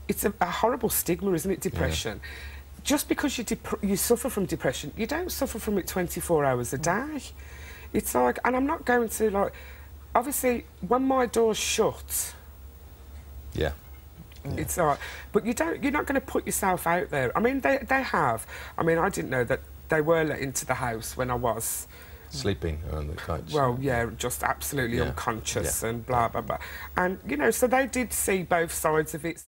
it's a horrible stigma, isn't it, depression? Yeah. Just because you suffer from depression, you don't suffer from it 24 hours a day. It's like, and I'm not going to, like, obviously, when my door's shut... Yeah. It's like, but you're not going to put yourself out there. I mean, they have. I mean, I didn't know that they were let into the house when I was... sleeping on the couch. Well, yeah, just absolutely unconscious and blah, blah, blah. And, you know, so they did see both sides of it.